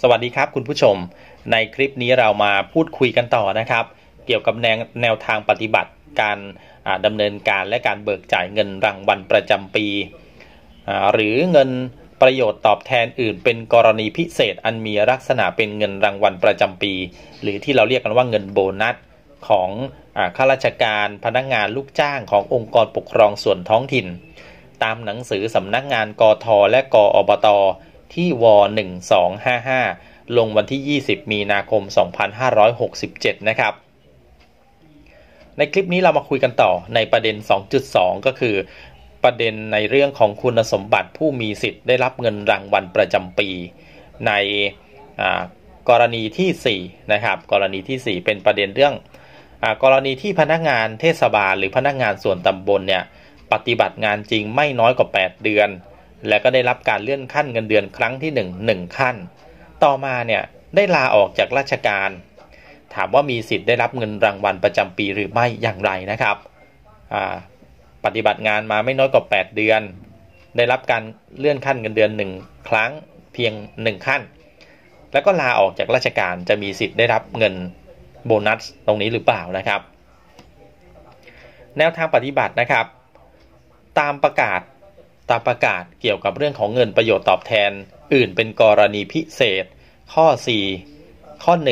สวัสดีครับคุณผู้ชมในคลิปนี้เรามาพูดคุยกันต่อนะครับเกี่ยวกับแนวทางปฏิบัติการดำเนินการและการเบิกจ่ายเงินรางวัลประจำปีหรือเงินประโยชน์ตอบแทนอื่นเป็นกรณีพิเศษอันมีลักษณะเป็นเงินรางวัลประจำปีหรือที่เราเรียกกันว่าเงินโบนัสของข้าราชการพนักงานลูกจ้างขององค์กรปกครองส่วนท้องถิ่นตามหนังสือสำนักงานกทและกอบต.ที่ว1255ลงวันที่20มีนาคม2567นะครับในคลิปนี้เรามาคุยกันต่อในประเด็น 2.2 ก็คือประเด็นในเรื่องของคุณสมบัติผู้มีสิทธิ์ได้รับเงินรางวัลประจำปีในกรณีที่4นะครับกรณีที่4เป็นประเด็นเรื่องกรณีที่พนักงานเทศบาลหรือพนักงานส่วนตำบลเนี่ยปฏิบัติงานจริงไม่น้อยกว่า8เดือนและก็ได้รับการเลื่อนขั้นเงินเดือนครั้งที่1ขั้นต่อมาเนี่ยได้ลาออกจากราชการถามว่ามีสิทธิ์ได้รับเงินรางวัลประจำปีหรือไม่อย่างไรนะครับปฏิบัติงานมาไม่น้อยกว่า8เดือนได้รับการเลื่อนขั้นเงินเดือน1ครั้งเพียง1ขั้นแล้วก็ลาออกจากราชการจะมีสิทธิ์ได้รับเงินโบนัสตรงนี้หรือเปล่านะครับแนวทางปฏิบัตินะครับตามประกาศเกี่ยวกับเรื่องของเงินประโยชน์ตอบแทนอื่นเป็นกรณีพิเศษข้อ4ข้อ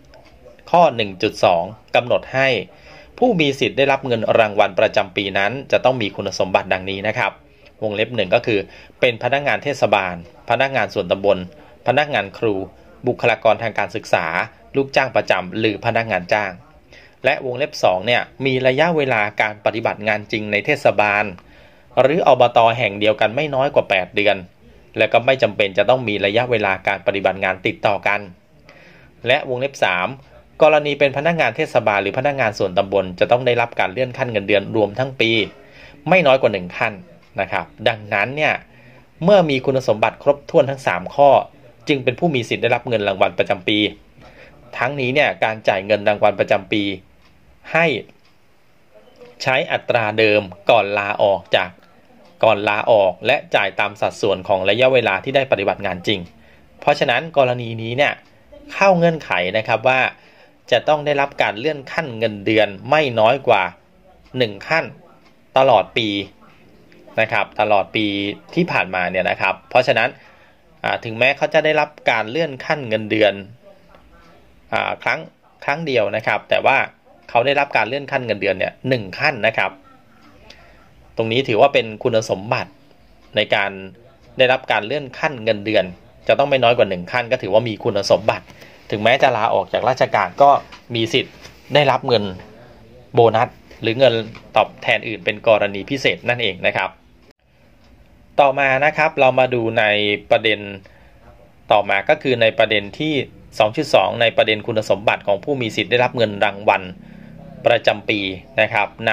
1ข้อ 1.2 กำหนดให้ผู้มีสิทธิ์ได้รับเงินรางวัลประจำปีนั้นจะต้องมีคุณสมบัติดังนี้นะครับวงเล็บ1ก็คือเป็นพนักงานเทศบาลพนักงานส่วนตำบลพนักงานครูบุคลากรทางการศึกษาลูกจ้างประจำหรือพนักงานจ้างและวงเล็บ2เนี่ยมีระยะเวลาการปฏิบัติงานจริงในเทศบาลหรืออบต.แห่งเดียวกันไม่น้อยกว่า8เดือนและก็ไม่จำเป็นจะต้องมีระยะเวลาการปฏิบัติงานติดต่อกันและวงเล็บ3กรณีเป็นพนักงานเทศบาลหรือพนักงานส่วนตำบลจะต้องได้รับการเลื่อนขั้นเงินเดือนรวมทั้งปีไม่น้อยกว่า1ขั้นนะครับดังนั้นเนี่ยเมื่อมีคุณสมบัติครบถ้วนทั้ง3ข้อจึงเป็นผู้มีสิทธิ์ได้รับเงินรางวัลประจำปีทั้งนี้เนี่ยการจ่ายเงินรางวัลประจำปีให้ใช้อัตราเดิมก่อนลาออกและจ่ายตามสัดส่วนของระยะเวลาที่ได้ปฏิบัติงานจริงเพราะฉะนั้นกรณีนี้เนี่ยเข้าเงื่อนไขนะครับว่าจะต้องได้รับการเลื่อนขั้นเงินเดือนไม่น้อยกว่า1ขั้นตลอดปีนะครับตลอดปีที่ผ่านมาเนี่ยนะครับเพราะฉะนั้นถึงแม้เขาจะได้รับการเลื่อนขั้นเงินเดือนครั้งเดียวนะครับแต่ว่าเขาได้รับการเลื่อนขั้นเงินเดือนเนี่ย1ขั้นนะครับตรงนี้ถือว่าเป็นคุณสมบัติในการได้รับการเลื่อนขั้นเงินเดือนจะต้องไม่น้อยกว่า1ขั้นก็ถือว่ามีคุณสมบัติถึงแม้จะลาออกจากราชการก็มีสิทธิ์ได้รับเงินโบนัสหรือเงินตอบแทนอื่นเป็นกรณีพิเศษนั่นเองนะครับต่อมานะครับเรามาดูในประเด็นต่อมาก็คือในประเด็นที่ 2.2 ในประเด็นคุณสมบัติของผู้มีสิทธิ์ได้รับเงินรางวัลประจำปีนะครับใน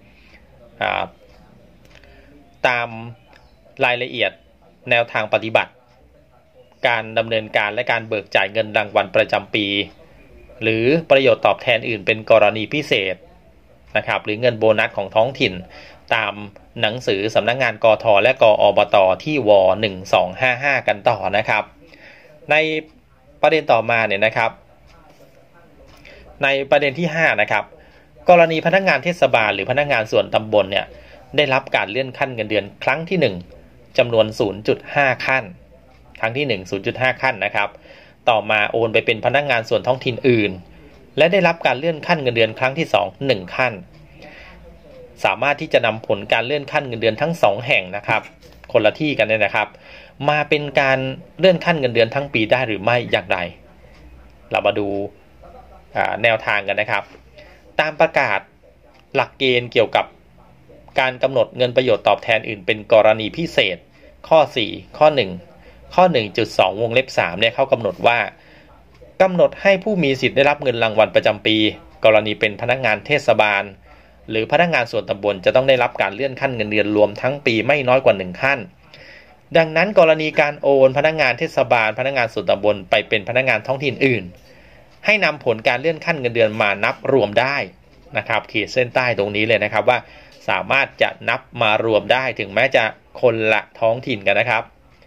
ตามรายละเอียดแนวทางปฏิบัติการดำเนินการและการเบิกจ่ายเงินรางวัลประจำปีหรือประโยชน์ตอบแทนอื่นเป็นกรณีพิเศษนะครับหรือเงินโบนัสของท้องถิ่นตามหนังสือสำนักงานกทและกอบต.ที่ว1255กันต่อนะครับในประเด็นต่อมาเนี่ยนะครับในประเด็นที่5นะครับกรณีพนักงานเทศบาลหรือพนักงานส่วนตำบลเนี่ยได้รับการเลื่อนขั้นเงินเดือนครั้งที่1จำนวน 0.5 ขั้นครั้งที่1 0.5 ขั้นนะครับต่อมาโอนไปเป็นพนักงานส่วนท้องถิ่นอื่นและได้รับการเลื่อนขั้นเงินเดือนครั้งที่2 1ขั้นสามารถที่จะนำผลการเลื่อนขั้นเงินเดือนทั้ง2แห่งนะครับคนละที่กันเนี่ยนะครับมาเป็นการเลื่อนขั้นเงินเดือนทั้งปีได้หรือไม่อย่างไรเรามาดูแนวทางกันนะครับตามประกาศหลักเกณฑ์เกี่ยวกับการกำหนดเงินประโยชน์ตอบแทนอื่นเป็นกรณีพิเศษข้อ4ข้อ1ข้อ 1.2 วงเล็บ3เนี่ยเขากำหนดว่ากำหนดให้ผู้มีสิทธิ์ได้รับเงินรางวัลประจำปีกรณีเป็นพนักงานเทศบาลหรือพนักงานส่วนตำบลจะต้องได้รับการเลื่อนขั้นเงินเดือนรวมทั้งปีไม่น้อยกว่า1ขั้นดังนั้นกรณีการโอนพนักงานเทศบาลพนักงานส่วนตำบลไปเป็นพนักงานท้องถิ่นอื่นให้นำผลการเลื่อนขั้นเงินเดือนมานับรวมได้นะครับขีดเส้นใต้ตรงนี้เลยนะครับว่าสามารถจะนับมารวมได้ถึงแม้จะคนละท้องถิ่นกันนะครับ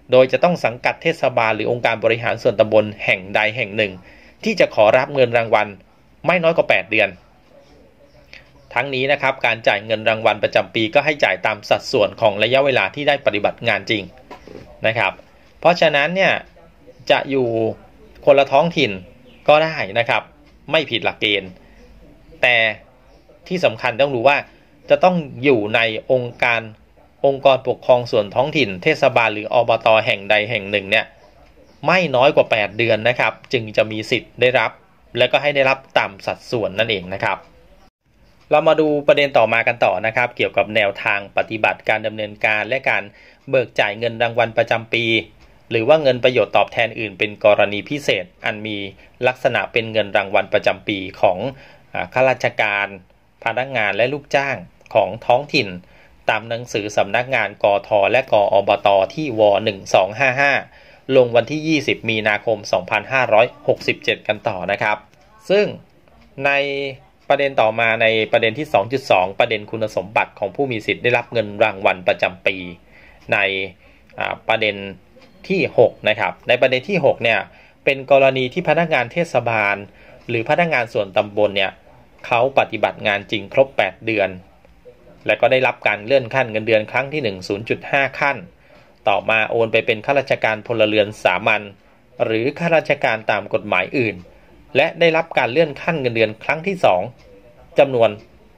โดยจะต้องสังกัดเทศบาลหรือองค์การบริหารส่วนตำบลแห่งใดแห่งหนึ่งที่จะขอรับเงินรางวัลไม่น้อยกว่า8เดือนทั้งนี้นะครับการจ่ายเงินรางวัลประจำปีก็ให้จ่ายตามสัดส่วนของระยะเวลาที่ได้ปฏิบัติงานจริงนะครับเพราะฉะนั้นเนี่ยจะอยู่คนละท้องถิ่นก็ได้นะครับไม่ผิดหลักเกณฑ์แต่ที่สำคัญต้องรู้ว่าจะต้องอยู่ในองค์กรปกครองส่วนท้องถิ่นเทศบาลหรืออบต.แห่งใดแห่งหนึ่งเนี่ยไม่น้อยกว่า8เดือนนะครับจึงจะมีสิทธิ์ได้รับและก็ให้ได้รับตามสัดส่วนนั่นเองนะครับเรามาดูประเด็นต่อมากันต่อนะครับเกี่ยวกับแนวทางปฏิบัติการดำเนินการและการเบิกจ่ายเงินรางวัลประจำปีหรือว่าเงินประโยชน์ตอบแทนอื่นเป็นกรณีพิเศษอันมีลักษณะเป็นเงินรางวัลประจำปีของข้าราชการพนักงานและลูกจ้างของท้องถิ่นตามหนังสือสำนักงานกทและกอบตที่ว1255ลงวันที่20มีนาคม2567กันต่อนะครับซึ่งในประเด็นต่อมาในประเด็นที่ 2.2 ประเด็นคุณสมบัติของผู้มีสิทธิ์ได้รับเงินรางวัลประจำปีในประเด็นที่6นะครับในประเด็นที่6เนี่ยเป็นกรณีที่พนักงานเทศบาลหรือพนักงานส่วนตำบลเนี่ยเขาปฏิบัติงานจริงครบ8เดือนและก็ได้รับการเลื่อนขั้นเงินเดือนครั้งที่1 0.5 ขั้นต่อมาโอนไปเป็นข้าราชการพลเรือนสามัญหรือข้าราชการตามกฎหมายอื่นและได้รับการเลื่อนขั้นเงินเดือนครั้งที่2จำนวน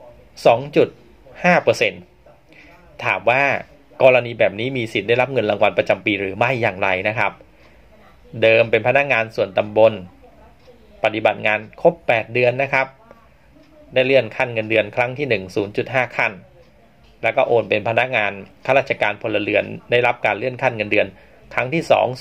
2.5% ถามว่ากรณีแบบนี้มีสิทธิ์ได้รับเงินรางวัลประจำปีหรือไม่อย่างไรนะครับเดิมเป็นพนักงานส่วนตำบลปฏิบัติงานครบ8เดือนนะครับได้เลื่อนขั้นเงินเดือนครั้งที่1 0.5 ขั้นแล้วก็โอนเป็นพนักงานข้าราชการพลเรือนได้รับการเลื่อนขั้นเงินเดือนครั้งที่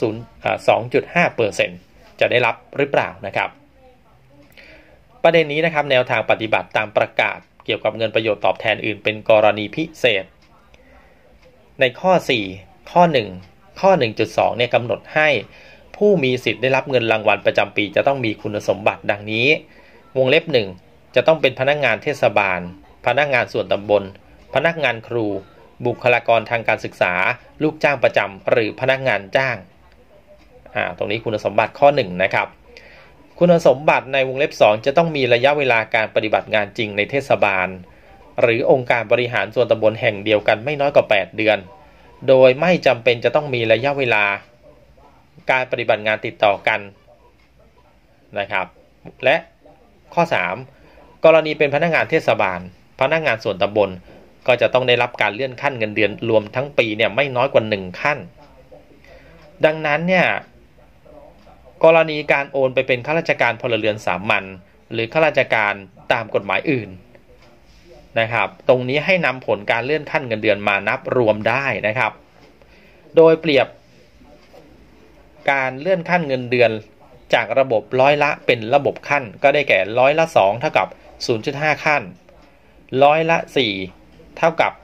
2.5% จะได้รับหรือเปล่านะครับประเด็นนี้นะครับแนวทางปฏิบัติตามประกาศเกี่ยวกับเงินประโยชน์ตอบแทนอื่นเป็นกรณีพิเศษในข้อ4ข้อ1ข้อ 1.2 เนี่ยกำหนดให้ผู้มีสิทธิ์ได้รับเงินรางวัลประจำปีจะต้องมีคุณสมบัติดังนี้วงเล็บ1จะต้องเป็นพนักงานเทศบาลพนักงานส่วนตำบลพนักงานครูบุคลากรทางการศึกษาลูกจ้างประจำหรือพนักงานจ้างตรงนี้คุณสมบัติข้อ1นะครับคุณสมบัติในวงเล็บ2จะต้องมีระยะเวลาการปฏิบัติงานจริงในเทศบาลหรือองค์การบริหารส่วนตำบลแห่งเดียวกันไม่น้อยกว่า8เดือนโดยไม่จำเป็นจะต้องมีระยะเวลาการปฏิบัติงานติดต่อกันนะครับและข้อ3กรณีเป็นพนักงานเทศบาลพนักงานส่วนตำบลก็จะต้องได้รับการเลื่อนขั้นเงินเดือนรวมทั้งปีเนี่ยไม่น้อยกว่า1ขั้นดังนั้นเนี่ยกรณีการโอนไปเป็นข้าราชการพลเรือนสามัญหรือข้าราชการตามกฎหมายอื่นนะครับตรงนี้ให้นำผลการเลื่อนขั้นเงินเดือนมานับรวมได้นะครับโดยเปรียบการเลื่อนขั้นเงินเดือนจากระบบร้อยละเป็นระบบขั้นก็ได้แก่ร้อยละ2เท่ากับ 0.5 ขั้นร้อยละ4เท่ากับ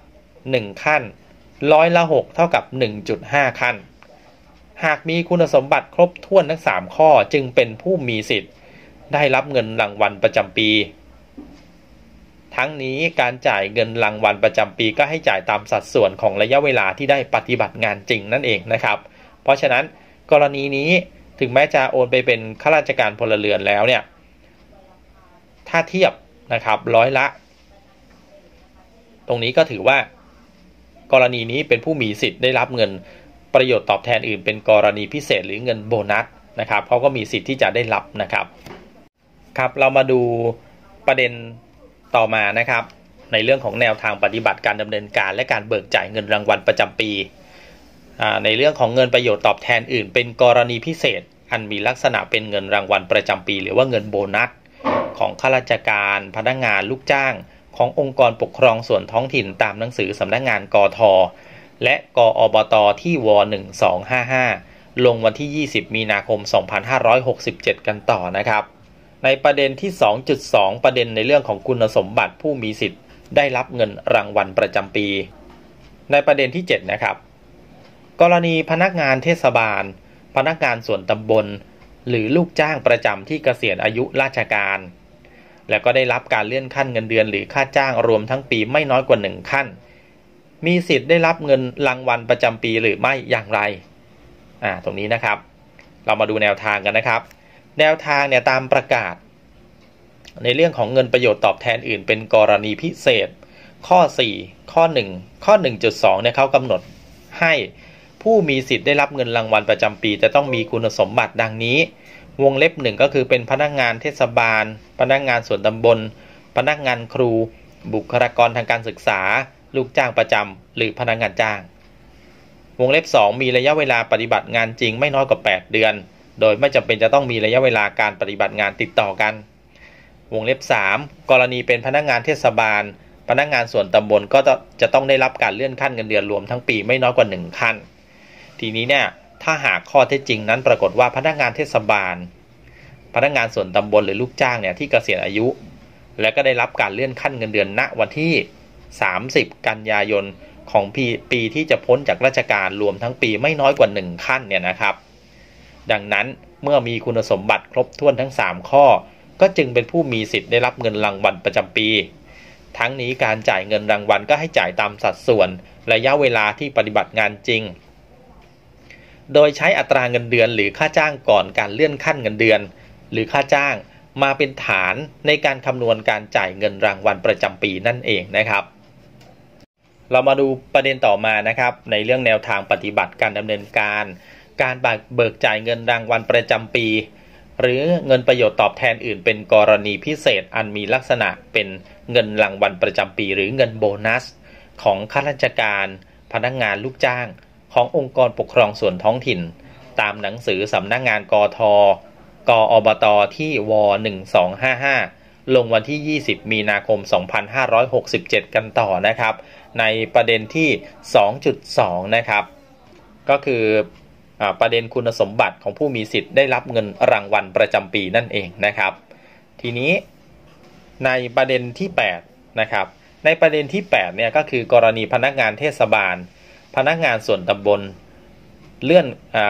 1ขั้นร้อยละ6เท่ากับ 1.5 ขั้นหากมีคุณสมบัติครบถ้วนทั้ง3ข้อจึงเป็นผู้มีสิทธิ์ได้รับเงินรางวัลประจำปีทั้งนี้การจ่ายเงินรางวัลประจำปีก็ให้จ่ายตามสัดส่วนของระยะเวลาที่ได้ปฏิบัติงานจริงนั่นเองนะครับเพราะฉะนั้นกรณีนี้ถึงแม้จะโอนไปเป็นข้าราชการพลเรือนแล้วเนี่ยถ้าเทียบนะครับร้อยละตรงนี้ก็ถือว่ากรณีนี้เป็นผู้มีสิทธิ์ได้รับเงินประโยชน์ตอบแทนอื่นเป็นกรณีพิเศษหรือเงินโบนัสนะครับเขาก็มีสิทธิ์ที่จะได้รับนะครับครับเรามาดูประเด็นต่อมานะครับในเรื่องของแนวทางปฏิบัติการดำเนินการและการเบิกจ่ายเงินรางวัลประจำปีในเรื่องของเงินประโยชน์ตอบแทนอื่นเป็นกรณีพิเศษอันมีลักษณะเป็นเงินรางวัลประจำปีหรือว่าเงินโบนัสของข้าราชการพนักงานลูกจ้างขององค์กรปกครองส่วนท้องถิ่นตามหนังสือสำนักงานกทและกอบตที่ว1255ลงวันที่20มีนาคม2567กันต่อนะครับในประเด็นที่ 2.2 ประเด็นในเรื่องของคุณสมบัติผู้มีสิทธิ์ได้รับเงินรางวัลประจำปีในประเด็นที่7นะครับกรณีพนักงานเทศบาลพนักงานส่วนตำบลหรือลูกจ้างประจำที่เกษียณอายุราชการและก็ได้รับการเลื่อนขั้นเงินเดือนหรือค่าจ้างรวมทั้งปีไม่น้อยกว่า1ขั้นมีสิทธิ์ได้รับเงินรางวัลประจำปีหรือไม่อย่างไรตรงนี้นะครับเรามาดูแนวทางกันนะครับแนวทางเนี่ยตามประกาศในเรื่องของเงินประโยชน์ตอบแทนอื่นเป็นกรณีพิเศษข้อ4ข้อ1ข้อ 1.2 เนี่ยเขากำหนดให้ผู้มีสิทธิ์ได้รับเงินรางวัลประจำปีจะต้องมีคุณสมบัติดังนี้วงเล็บ1ก็คือเป็นพนักงานเทศบาลพนักงานส่วนตำบลพนักงานครูบุคลากรทางการศึกษาลูกจ้างประจำหรือพนักงานจ้างวงเล็บ2มีระยะเวลาปฏิบัติงานจริงไม่น้อยกว่า8เดือนโดยไม่จำเป็นจะต้องมีระยะเวลาการปฏิบัติงานติดต่อกันวงเล็บ3กรณีเป็นพนักงานเทศบาลพนักงานส่วนตำบลก็จะต้องได้รับการเลื่อนขั้นเงินเดือนรวมทั้งปีไม่น้อยกว่า1ขั้นทีนี้เนี่ยถ้าหากข้อเท็จจริงนั้นปรากฏว่าพนักงานเทศบาลพนักงานส่วนตำบลหรือลูกจ้างเนี่ยที่เกษียณอายุและก็ได้รับการเลื่อนขั้นเงินเดือนณวันที่30กันยายนของปีที่จะพ้นจากราชการรวมทั้งปีไม่น้อยกว่า1ขั้นเนี่ยนะครับดังนั้นเมื่อมีคุณสมบัติครบถ้วนทั้ง3ข้อก็จึงเป็นผู้มีสิทธิ์ได้รับเงินรางวัลประจำปีทั้งนี้การจ่ายเงินรางวัลก็ให้จ่ายตามสัดส่วนระยะเวลาที่ปฏิบัติงานจริงโดยใช้อัตราเงินเดือนหรือค่าจ้างก่อนการเลื่อนขั้นเงินเดือนหรือค่าจ้างมาเป็นฐานในการคำนวณการจ่ายเงินรางวัลประจำปีนั่นเองนะครับเรามาดูประเด็นต่อมานะครับในเรื่องแนวทางปฏิบัติการดำเนินการเบิกจ่ายเงินรางวัลประจำปีหรือเงินประโยชน์ตอบแทนอื่นเป็นกรณีพิเศษอันมีลักษณะเป็นเงินรางวัลประจำปีหรือเงินโบนัสของข้าราชการพนักงานลูกจ้างขององค์กรปกครองส่วนท้องถิ่นตามหนังสือสำนักงานกท.กอบต.ที่ว1255ลงวันที่20มีนาคม2567กันต่อนะครับในประเด็นที่ 2.2 นะครับก็คือประเด็นคุณสมบัติของผู้มีสิทธิ์ได้รับเงินรางวัลประจำปีนั่นเองนะครับทีนี้ในประเด็นที่8นะครับในประเด็นที่8เนี่ยก็คือกรณีพนักงานเทศบาลพนักงานส่วนตำบลเลื่อน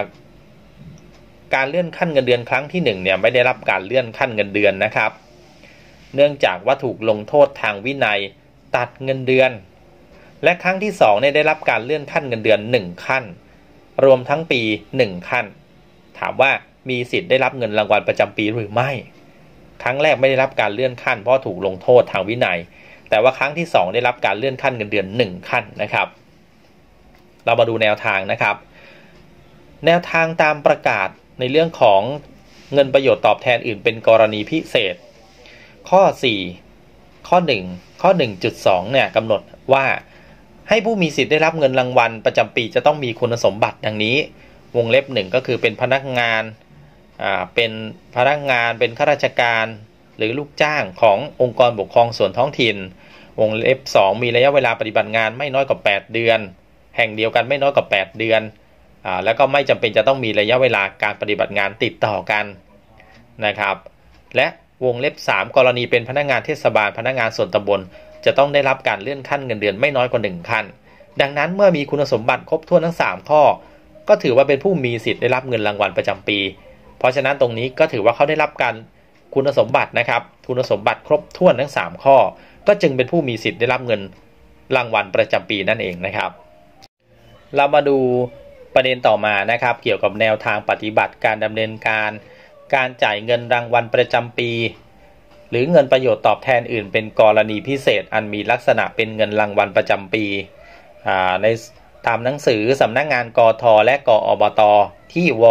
การเลื่อนขั้นเงินเดือนครั้งที่1เนี่ยไม่ได้รับการเลื่อนขั้นเงินเดือนนะครับเนื่องจากว่าถูกลงโทษทางวินัยตัดเงินเดือนและครั้งที่2เนี่ยได้รับการเลื่อนขั้นเงินเดือน1ขั้นรวมทั้งปี1ขั้นถามว่ามีสิทธิ์ได้รับเงินรางวัลประจำปีหรือไม่ครั้งแรกไม่ได้รับการเลื่อนขั้นเพราะถูกลงโทษทางวินัยแต่ว่าครั้งที่2ได้รับการเลื่อนขั้นเงินเดือน1ขั้นนะครับเรามาดูแนวทางนะครับแนวทางตามประกาศในเรื่องของเงินประโยชน์ตอบแทนอื่นเป็นกรณีพิเศษข้อ4ข้อ1ข้อ 1.2 เนี่ยกำหนดว่าให้ผู้มีสิทธิ์ได้รับเงินรางวัลประจำปีจะต้องมีคุณสมบัติดังนี้วงเล็บ1ก็คือเป็นพนักงานเป็นข้าราชการหรือลูกจ้างขององค์กรปกครองส่วนท้องถิ่นวงเล็บ2มีระยะเวลาปฏิบัติงานไม่น้อยกว่า8เดือนแห่งเดียวกันไม่น้อยกว่า8เดือนแล้วก็ไม่จำเป็นจะต้องมีระยะเวลาการปฏิบัติงานติดต่อกันนะครับและวงเล็บ3กรณีเป็นพนักงานเทศบาลพนักงานส่วนตำบลจะต้องได้รับการเลื่อนขั้นเงินเดือนไม่น้อยกว่า1ขั้นดังนั้นเมื่อมีคุณสมบัติครบถ้วนทั้ง3ข้อก็ถือว่าเป็นผู้มีสิทธิ์ได้รับเงินรางวัลประจำปีเพราะฉะนั้นตรงนี้ก็ถือว่าเขาได้รับการคุณสมบัตินะครับคุณสมบัติครบถ้วนทั้ง3ข้อก็จึงเป็นผู้มีสิทธิ์ได้รับเงินรางวัลประจำปีนั่นเองนะครับเรามาดูประเด็นต่อมานะครับเกี่ยวกับแนวทางปฏิบัติการดำเนินการจ่ายเงินรางวัลประจำปีหรือเงินประโยชน์ตอบแทนอื่นเป็นกรณีพิเศษอันมีลักษณะเป็นเงินรางวัลประจำปีในตามหนังสือสำนักงานกท.และกอบต.ที่ว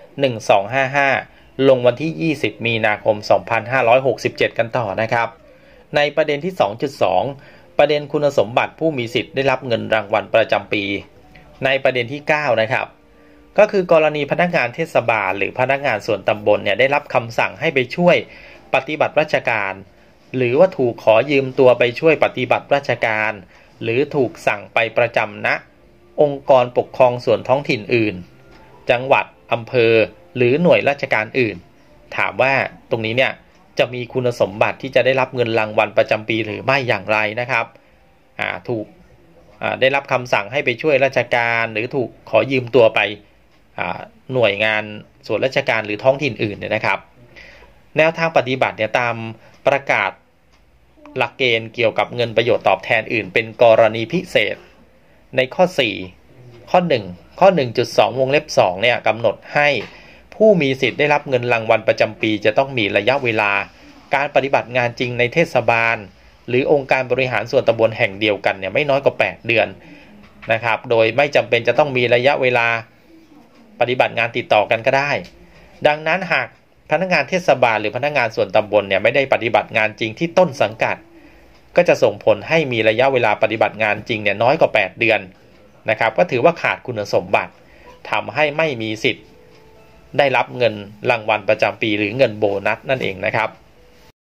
1255ลงวันที่20มีนาคม2567กันต่อนะครับในประเด็นที่ 2.2 ประเด็นคุณสมบัติผู้มีสิทธิ์ได้รับเงินรางวัลประจำปีในประเด็นที่9นะครับก็คือกรณีพนักงานเทศบาลหรือพนักงานส่วนตำบลเนี่ยได้รับคำสั่งให้ไปช่วยปฏิบัติราชการหรือว่าถูกขอยืมตัวไปช่วยปฏิบัติราชการหรือถูกสั่งไปประจำณองค์กรปกครองส่วนท้องถิ่นอื่นจังหวัดอำเภอหรือหน่วยราชการอื่นถามว่าตรงนี้เนี่ยจะมีคุณสมบัติที่จะได้รับเงินรางวัลประจำปีหรือไม่อย่างไรนะครับได้รับคำสั่งให้ไปช่วยราชการหรือถูกขอยืมตัวไปหน่วยงานส่วนราชการหรือท้องถิ่นอื่นเนี่ยนะครับแนวทางปฏิบัติเนี่ยตามประกาศหลักเกณฑ์เกี่ยวกับเงินประโยชน์ตอบแทนอื่นเป็นกรณีพิเศษในข้อ4 ข้อ1ข้อ 1.2 วงเล็บ2เนี่ยกำหนดให้ผู้มีสิทธิ์ได้รับเงินรางวัลประจำปีจะต้องมีระยะเวลาการปฏิบัติงานจริงในเทศบาลหรือองค์การบริหารส่วนตำบลแห่งเดียวกันเนี่ยไม่น้อยกว่า8 เดือนนะครับโดยไม่จำเป็นจะต้องมีระยะเวลาปฏิบัติงานติดต่อกันก็ได้ดังนั้นหากพนักงานเทศบาลหรือพนักงานส่วนตำบลเนี่ยไม่ได้ปฏิบัติงานจริงที่ต้นสังกัดก็จะส่งผลให้มีระยะเวลาปฏิบัติงานจริงเนี่ยน้อยกว่า8 เดือนนะครับก็ถือว่าขาดคุณสมบัติทำให้ไม่มีสิทธิ์ได้รับเงินรางวัลประจำปีหรือเงินโบนัสนั่นเองนะครับ